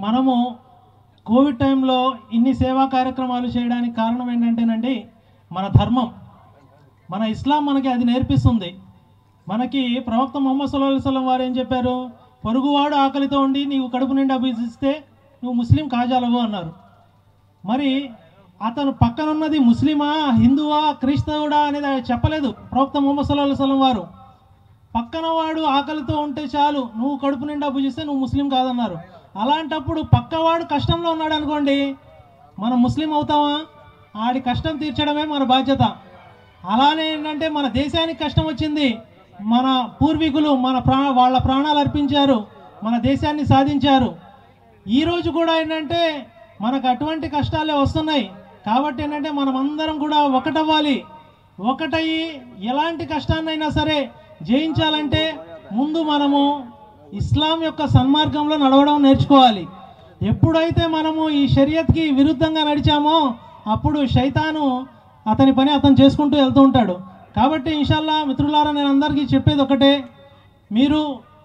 మనము కోవిడ్ టైంలో ఇన్ని సేవా కార్యక్రమాలు చేయడానికి కారణం ఏంటంటేనండి మన ధర్మం, మన ఇస్లాం మనకి అది నేర్పిస్తుంది. మనకి ప్రవక్త ముహమ్మద్ సల్లల్లాహు అలైహి వసల్లం వారు ఏం చెప్పారు? పొరుగువాడు ఆకలితో ఉండి నీవు కడుపు నిండా భుజిస్తే నువ్వు ముస్లిం కాజాలవు అన్నారు. మరి అతను పక్కనున్నది ముస్లిమా, హిందువా, క్రైస్తవుడా అనేది చెప్పలేదు ప్రవక్త ముహమ్మద్ సల్లల్లాహు అలైహి వసల్లం వారు. పక్కన వాడు ఆకలితో ఉంటే చాలు, నువ్వు కడుపు నిండా భుజిస్తే నువ్వు ముస్లిం కాదన్నారు. అలాంటప్పుడు పక్కవాడు కష్టంలో ఉన్నాడు అనుకోండి, మనం ముస్లిం అవుతామా? ఆడి కష్టం తీర్చడమే మన బాధ్యత. అలానే ఏంటంటే మన దేశానికి కష్టం వచ్చింది, మన పూర్వీకులు వాళ్ళ ప్రాణాలు అర్పించారు, మన దేశాన్ని సాధించారు. ఈరోజు కూడా ఏంటంటే మనకు అటువంటి కష్టాలే వస్తున్నాయి. కాబట్టి ఏంటంటే మనమందరం కూడా ఒకటవ్వాలి. ఒకటయ్యి ఎలాంటి కష్టాన్నైనా సరే జయించాలంటే ముందు మనము ఇస్లాం యొక్క సన్మార్గంలో నడవడం నేర్చుకోవాలి. ఎప్పుడైతే మనము ఈ షరియత్కి విరుద్ధంగా నడిచామో అప్పుడు శైతాను అతని పని అతను చేసుకుంటూ వెళ్తూ ఉంటాడు. కాబట్టి ఇన్షాల్లా మిత్రులారా, నేను అందరికీ చెప్పేది ఒకటే, మీరు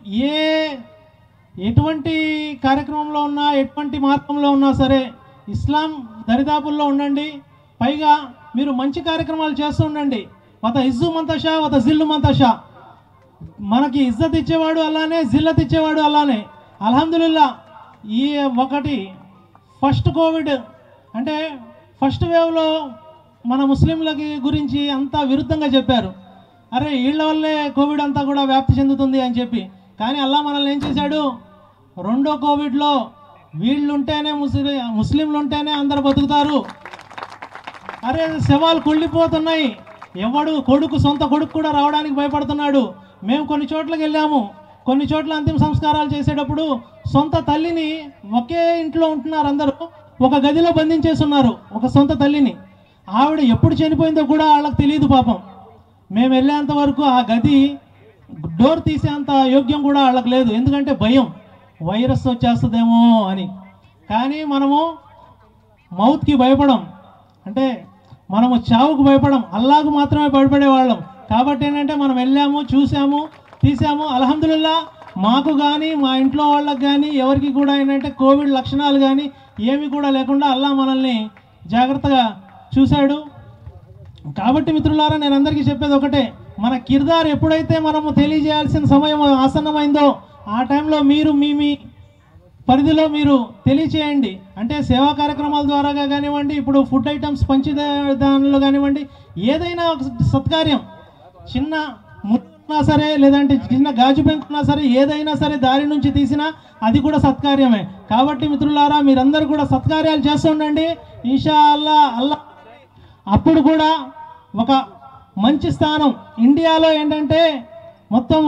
ఎటువంటి కార్యక్రమంలో ఉన్నా, ఎటువంటి మార్గంలో ఉన్నా సరే ఇస్లాం దరిదాపుల్లో ఉండండి. పైగా మీరు మంచి కార్యక్రమాలు చేస్తూ ఉండండి. వత ఇజ్జు మంతషా వత జిల్లు మంతషా. మనకి ఇజ్జత్ ఇచ్చేవాడు అలానే, జిల్లత్ ఇచ్చేవాడు అలానే. అల్హమ్దులిల్లా ఈ ఒకటి ఫస్ట్ కోవిడ్ అంటే ఫస్ట్ వేవ్లో మన ముస్లింలకి గురించి అంతా విరుద్ధంగా చెప్పారు. అరే వీళ్ళ వల్లే కోవిడ్ అంతా కూడా వ్యాప్తి చెందుతుంది అని చెప్పి. కానీ అల్లా మనల్ని ఏం చేశాడు? రెండో కోవిడ్లో వీళ్ళుంటేనే ముస్లింలు ఉంటేనే అందరు బతుకుతారు. అరే శవాలు కుళ్ళిపోతున్నాయి, ఎవడు సొంత కొడుకు కూడా రావడానికి భయపడుతున్నాడు. మేము కొన్ని చోట్లకి వెళ్ళాము, కొన్ని చోట్ల అంతిమ సంస్కారాలు చేసేటప్పుడు సొంత తల్లిని ఒకే ఇంట్లో ఉంటున్నారు అందరూ, ఒక గదిలో బంధించేస్తున్నారు ఒక సొంత తల్లిని. ఆవిడ ఎప్పుడు చనిపోయిందో కూడా వాళ్ళకి తెలియదు పాపం. మేము వెళ్ళేంత వరకు ఆ గది డోర్ తీసేంత యోగ్యం కూడా వాళ్ళకి లేదు, ఎందుకంటే భయం, వైరస్ వచ్చేస్తుందేమో అని. కానీ మనము మౌత్కి భయపడం, అంటే మనము చావుకు భయపడం, అల్లాహకు మాత్రమే భయపడేవాళ్ళం. కాబట్టి ఏంటంటే మనం వెళ్ళాము, చూసాము, తీసాము. అల్హమ్దులిల్లా మాకు కానీ మా ఇంట్లో వాళ్ళకి కానీ ఎవరికి కూడా ఏంటంటే కోవిడ్ లక్షణాలు కానీ ఏమి కూడా లేకుండా అల్లాహ్ మనల్ని జాగ్రత్తగా చూశాడు. కాబట్టి మిత్రులారా, నేను అందరికీ చెప్పేది ఒకటే, మన కిర్దార్ ఎప్పుడైతే మనము తెలియజేయాల్సిన సమయం ఆసన్నమైందో ఆ టైంలో మీరు మీ పరిధిలో మీరు తెలియచేయండి. అంటే సేవా కార్యక్రమాల ద్వారా కానివ్వండి, ఇప్పుడు ఫుడ్ ఐటమ్స్ పంచిదానిలో కానివ్వండి, ఏదైనా ఒక సత్కార్యం, చిన్న మున్నా సరే లేదంటే చిన్న గాజు పెంకున్నా సరే, ఏదైనా సరే దారి నుంచి తీసినా అది కూడా సత్కార్యమే. కాబట్టి మిత్రులారా, మీరందరూ కూడా సత్కార్యాలు చేస్తుండండి. ఇన్షాల్లా అల్లాహ్ అప్పుడు కూడా ఒక మంచి స్థానం ఇండియాలో ఏంటంటే మొత్తం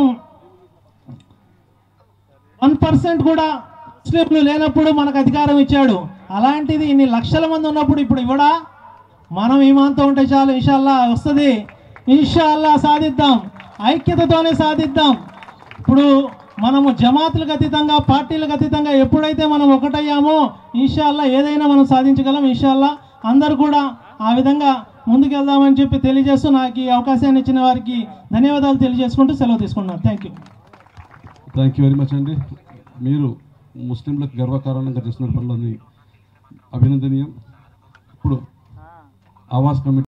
1% కూడా ముస్లింలు లేనప్పుడు మనకు అధికారం ఇచ్చాడు. అలాంటిది ఇన్ని లక్షల మంది ఉన్నప్పుడు ఇప్పుడు ఇవ్వడా? మనం ఈమాన్తో ఉంటే చాలు, ఇన్షాల్లా వస్తుంది. ఇన్షాల్లా సాధిద్దాం, ఐక్యతతోనే సాధిద్దాం. ఇప్పుడు మనము జమాతులకు అతీతంగా, పార్టీలకు అతీతంగా ఎప్పుడైతే మనం ఒకటయ్యామో ఇన్షాల్లా ఏదైనా మనం సాధించగలం. ఇన్షాల్లా అందరూ కూడా ఆ విధంగా ముందుకెళ్దామని చెప్పి తెలియజేస్తూ నాకు ఈ అవకాశాన్ని ఇచ్చిన వారికి ధన్యవాదాలు తెలియజేసుకుంటూ సెలవు తీసుకున్నాను. థ్యాంక్ యూ వెరీ మచ్ అండి. మీరు ముస్లింలకు గర్వకారణంగా చేస్తున్న పనులని అభినందనీయం. ఇప్పుడు ఆవాస్ కమిటీ